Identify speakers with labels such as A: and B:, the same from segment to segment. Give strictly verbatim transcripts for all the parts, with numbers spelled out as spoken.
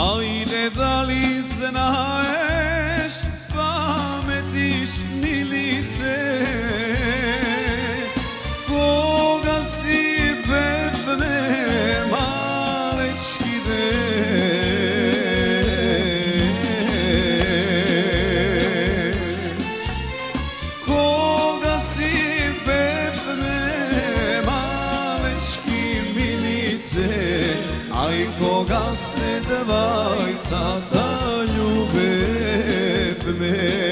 A: Ajde, da li znaješ, pametiš Milice, koga si pevne malečkide? Koga si pevne malečki Milice, aj koga se dvajca ta ljubev me.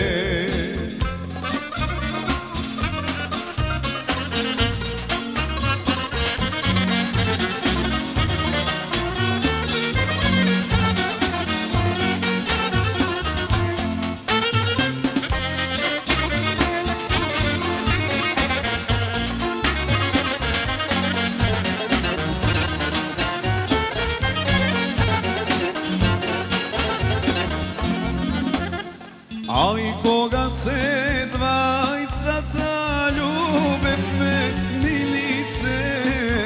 A: Aj koga se dvajca ta ljubev me Milice,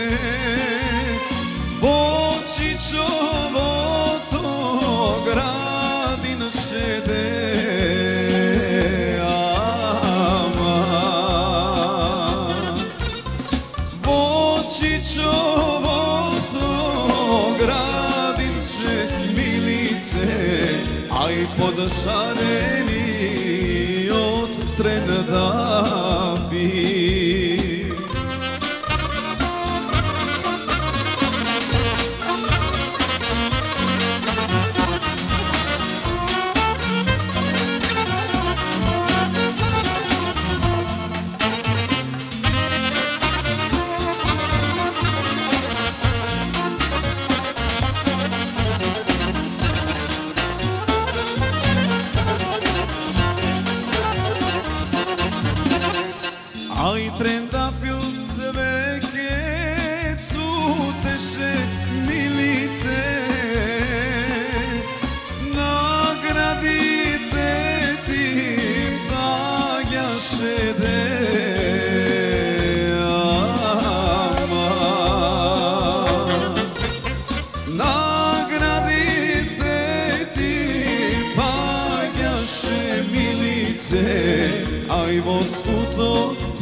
A: Bočićovo to gradin šede, Bočićovo to gradinče Milice, aj podšareni od Trendafi. Aj Trendafil cveke cuteše Milice, nagradite tim bagjaše de. Nagradite tim bagjaše Milice, aj vosku to